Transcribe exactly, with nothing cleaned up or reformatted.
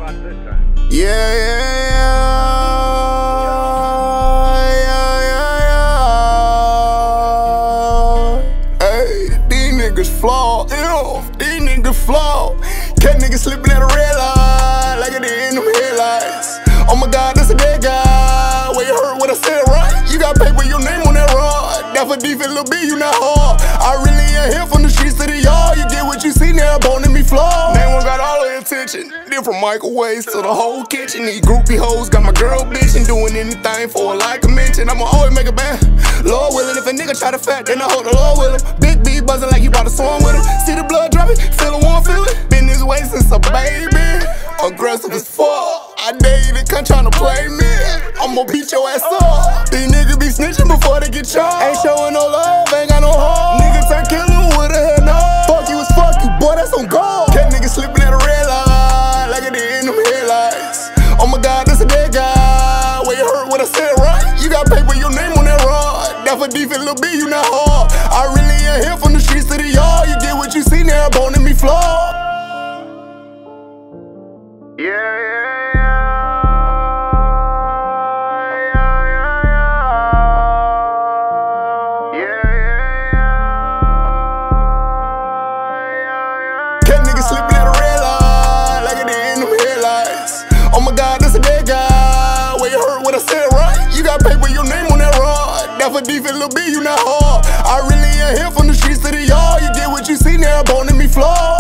Yeah, yeah, yeah, yeah, yeah. Hey, these niggas flawed, ew, these niggas flawed. Cat niggas slipping at a red light, like it in them headlights. Oh my God, that's a dead guy. Where you heard what I said, right? You got paper, your name on that rod. That for defense, little B, you not hard. I really ain't here from the streets to the yard. You get what you see now, bone in me flawed. Man, one got all the attention. Then from microwaves to the whole kitchen. These groupie hoes got my girl bitchin', doing anything for her like a mention. I'ma always make a bad. Lord willing, if a nigga try to fat, then I hold the Lord with him. Big B buzzing like he bought a song with him. See the blood dropping, feel a warm feeling. Been this way since a baby. Aggressive as fuck. I dare you to come tryna play me. I'ma beat your ass up. These niggas be snitching before they get charged. Ain't showing no love, ain't got no heart. Niggas turn killin' with a head no. Fuck you as fuck you, boy, that's on God. Cat niggas slipping at a red light, like it in them headlights. Oh my God, that's a dead guy. Where you heard what I said, right? You got paper, your name on that rod. That for defense, little B, you not hard. I really ain't here from the streets to the yard. You get what you see now, bone in me flawed. Yeah, yeah, yeah. Slipping at a red light, like it in them headlights. Oh my God, that's a dead guy. Where you heard what I said, right? You got paper, your name on that rod. That for defense, little B, you not hard. I really ain't here from the streets to the yard. You get what you see now, bone in me flawed.